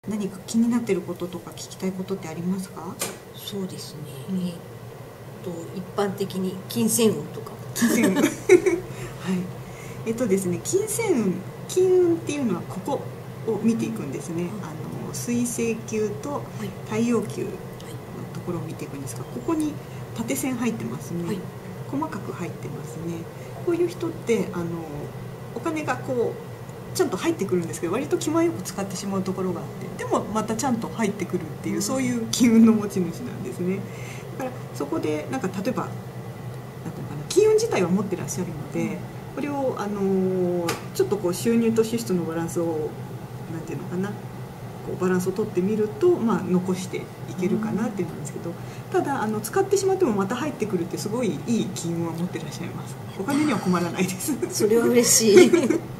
何か気になっていることとか聞きたいことってありますか？ そうですね、一般的に金星運とか。 金星運はい。ですね、金星運、金運っていうのはここを見ていくんですね。水星球と太陽球のところを見ていくんですが、ここに縦線入ってますね、細かく入ってますね。こういう人ってお金がこうちゃんと入ってくるんですけど、割と気前よく使ってしまうところがあって、でもまたちゃんと入ってくるっていう、そういう金運の持ち主なんですね。だからそこでなんか例えばなんていうのかな、金運自体は持ってらっしゃるので、これをちょっとこう収入と支出のバランスをなんていうのかな、こうバランスを取ってみると、残していけるかなっていうのなんですけど、ただ使ってしまってもまた入ってくるってすごいいい金運は持ってらっしゃいます。お金には困らないです。 それは嬉しい